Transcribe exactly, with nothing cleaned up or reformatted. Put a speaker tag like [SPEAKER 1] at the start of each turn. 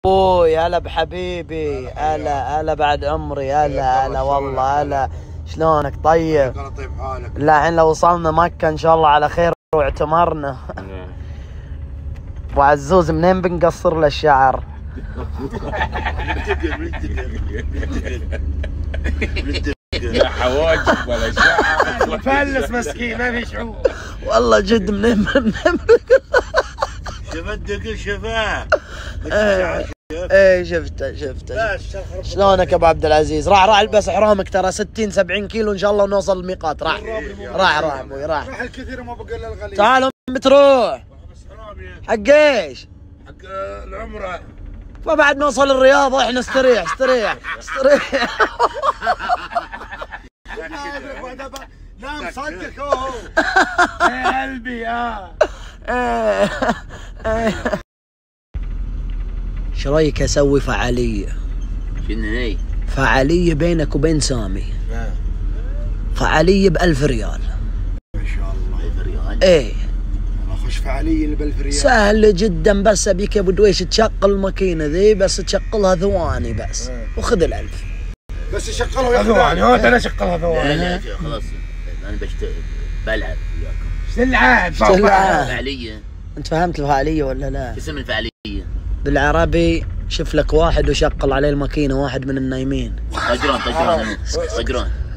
[SPEAKER 1] ابوي هلا بحبيبي، هلا هلا بعد عمري، هلا هلا والله هلا. شلونك؟ طيب؟
[SPEAKER 2] طيب حالك؟
[SPEAKER 1] لا الحين لو وصلنا مكة ان شاء الله على خير واعتمرنا. ابو عزوز منين بنقصر له الشعر؟
[SPEAKER 3] لا حواجب ولا شعر،
[SPEAKER 2] مفلس مسكين ما في شعور
[SPEAKER 1] والله جد منين منين
[SPEAKER 2] شفت دقل شفاه.
[SPEAKER 1] ايه شفته شفته. شلونك يا ابو عبد العزيز؟ راح راح البس احرامك ترى ستين سبعين كيلو ان شاء الله ونوصل الميقات. راح راح راح ابوي راح.
[SPEAKER 2] راح الكثير ما بقى الا الغليل.
[SPEAKER 1] تعال بتروح حق ايش؟
[SPEAKER 2] حق العمره.
[SPEAKER 1] فبعد نوصل الرياض احنا استريح استريح استريح.
[SPEAKER 2] لا مصدق هو. يا قلبي اه.
[SPEAKER 1] ايش رايك اسوي فعاليه؟
[SPEAKER 3] شنو هي؟
[SPEAKER 1] فعاليه بينك وبين سامي. فعاليه بألف ريال.
[SPEAKER 2] ما شاء الله.
[SPEAKER 3] ألف ريال؟
[SPEAKER 1] ايه
[SPEAKER 2] اخش فعاليه اللي بألف ريال.
[SPEAKER 1] سهل جدا، بس ابيك يا ابو دويش تشغل الماكينه ذي، بس تشغلها ثواني بس وخذ الألف.
[SPEAKER 2] بس يشغلها يا ثواني. هو انا اشغلها ثواني.
[SPEAKER 3] لا لا خلاص انا بشتغل بلعب وياكم.
[SPEAKER 2] تلعب
[SPEAKER 3] فعاليه.
[SPEAKER 1] انت فهمت الفعاليه ولا لا؟
[SPEAKER 3] اسم الفعاليه
[SPEAKER 1] بالعربي شوف لك واحد وشغل عليه الماكينه، واحد من النايمين.
[SPEAKER 3] طجران طجران طجران